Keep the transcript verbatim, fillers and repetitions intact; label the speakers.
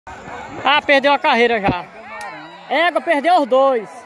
Speaker 1: Ah, perdeu a carreira já. Égua, perdeu os dois.